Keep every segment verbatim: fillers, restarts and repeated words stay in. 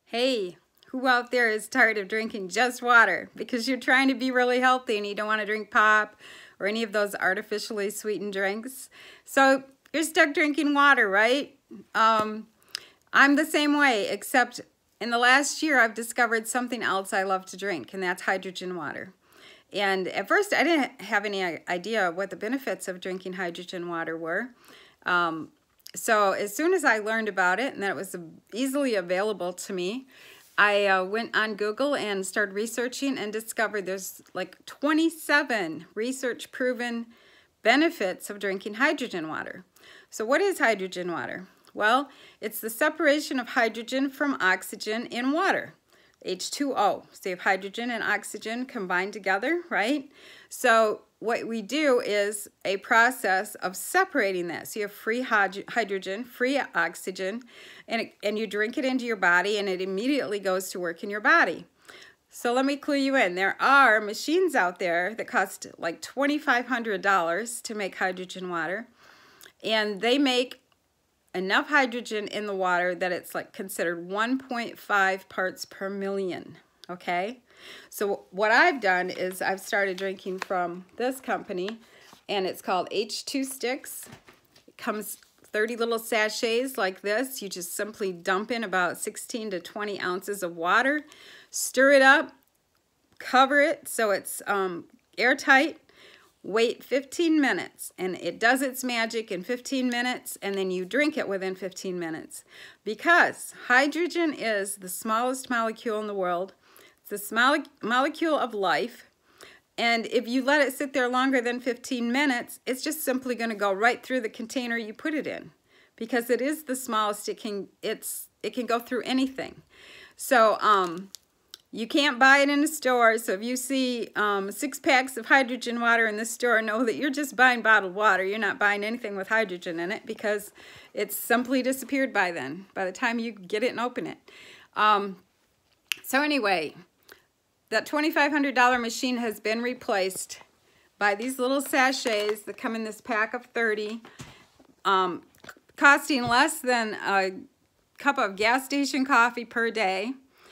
Hey, who out there is tired of drinking just water because you're trying to be really healthy and you don't want to drink pop or any of those artificially sweetened drinks? So you're stuck drinking water, right? Um, I'm the same way, except in the last year I've discovered something else I love to drink, and that's hydrogen water. And at first I didn't have any idea what the benefits of drinking hydrogen water were. Um, So as soon as I learned about it and that it was easily available to me, I uh, went on Google and started researching and discovered there's like twenty-seven research proven benefits of drinking hydrogen water. So what is hydrogen water? Well, it's the separation of hydrogen from oxygen in water. H two O. So you have hydrogen and oxygen combined together, right? So what we do is a process of separating that. So you have free hydrogen, free oxygen, and, it, and you drink it into your body and it immediately goes to work in your body. So let me clue you in. There are machines out there that cost like twenty-five hundred dollars to make hydrogen water, and they make enough hydrogen in the water that it's like considered one point five parts per million, okay? So what I've done is I've started drinking from this company, and it's called H two Sticks. It comes thirty little sachets like this. You just simply dump in about sixteen to twenty ounces of water, stir it up, cover it so it's um, airtight, wait fifteen minutes, and it does its magic in fifteen minutes, and then you drink it within fifteen minutes. Because hydrogen is the smallest molecule in the world. It's the small molecule of life, and if you let it sit there longer than fifteen minutes, it's just simply going to go right through the container you put it in. Because it is the smallest, it can it's it can go through anything. So um you can't buy it in a store, so if you see um, six packs of hydrogen water in the store, know that you're just buying bottled water. You're not buying anything with hydrogen in it because it's simply disappeared by then, by the time you get it and open it. Um, so anyway, that twenty-five hundred dollar machine has been replaced by these little sachets that come in this pack of thirty, um, costing less than a cup of gas station coffee per day.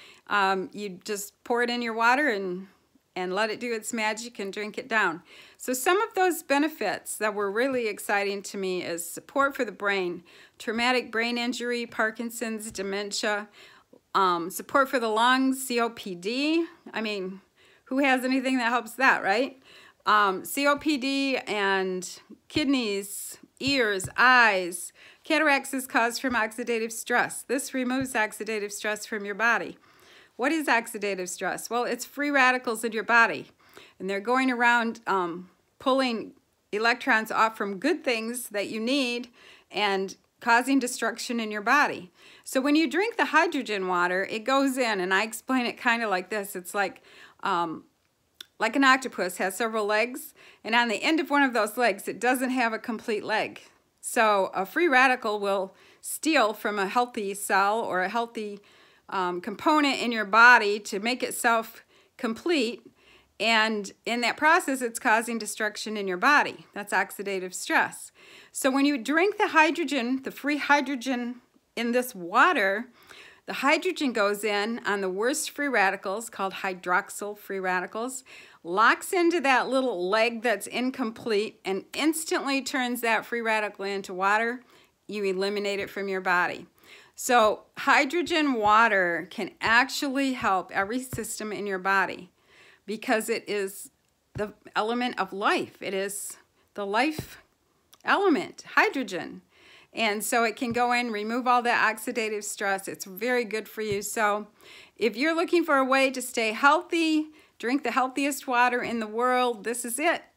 Um, you just pour it in your water and, and let it do its magic and drink it down. So some of those benefits that were really exciting to me is support for the brain, traumatic brain injury, Parkinson's, dementia, um, support for the lungs, C O P D. I mean, who has anything that helps that, right? Um, C O P D and kidneys, ears, eyes. Cataracts is caused from oxidative stress. This removes oxidative stress from your body. What is oxidative stress? Well, it's free radicals in your body, and they're going around um, pulling electrons off from good things that you need and causing destruction in your body. So when you drink the hydrogen water, it goes in, and I explain it kind of like this. It's like, um, like an octopus has several legs, and on the end of one of those legs, it doesn't have a complete leg. So a free radical will steal from a healthy cell or a healthy Um, component in your body to make itself complete, and in that process it's causing destruction in your body. That's oxidative stress. So when you drink the hydrogen, the free hydrogen in this water, the hydrogen goes in on the worst free radicals, called hydroxyl free radicals, locks into that little leg that's incomplete, and instantly turns that free radical into water. You eliminate it from your body. So hydrogen water can actually help every system in your body because it is the element of life. It is the life element, hydrogen. And so it can go in, remove all that oxidative stress. It's very good for you. So if you're looking for a way to stay healthy, drink the healthiest water in the world, this is it.